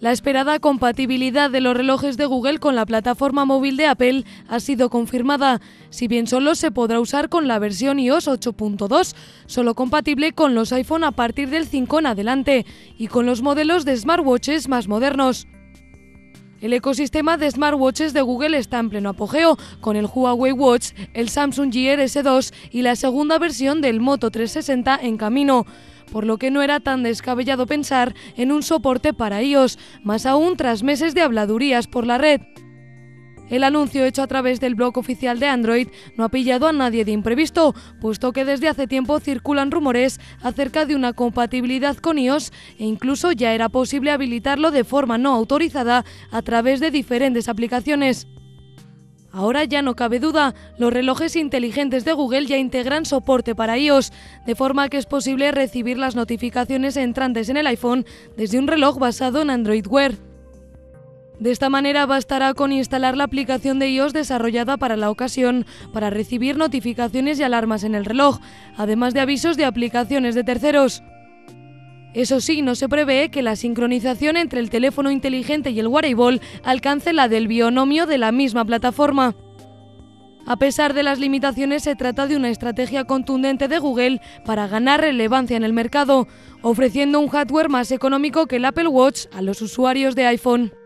La esperada compatibilidad de los relojes de Google con la plataforma móvil de Apple ha sido confirmada, si bien solo se podrá usar con la versión iOS 8.2, solo compatible con los iPhone a partir del 5 en adelante y con los modelos de smartwatches más modernos. El ecosistema de smartwatches de Google está en pleno apogeo, con el Huawei Watch, el Samsung Gear S2 y la segunda versión del Moto 360 en camino, por lo que no era tan descabellado pensar en un soporte para iOS, más aún tras meses de habladurías por la red. El anuncio hecho a través del blog oficial de Android no ha pillado a nadie de imprevisto, puesto que desde hace tiempo circulan rumores acerca de una compatibilidad con iOS e incluso ya era posible habilitarlo de forma no autorizada a través de diferentes aplicaciones. Ahora ya no cabe duda, los relojes inteligentes de Google ya integran soporte para iOS, de forma que es posible recibir las notificaciones entrantes en el iPhone desde un reloj basado en Android Wear. De esta manera bastará con instalar la aplicación de iOS desarrollada para la ocasión para recibir notificaciones y alarmas en el reloj, además de avisos de aplicaciones de terceros. Eso sí, no se prevé que la sincronización entre el teléfono inteligente y el wearable alcance la del binomio de la misma plataforma. A pesar de las limitaciones, se trata de una estrategia contundente de Google para ganar relevancia en el mercado, ofreciendo un hardware más económico que el Apple Watch a los usuarios de iPhone.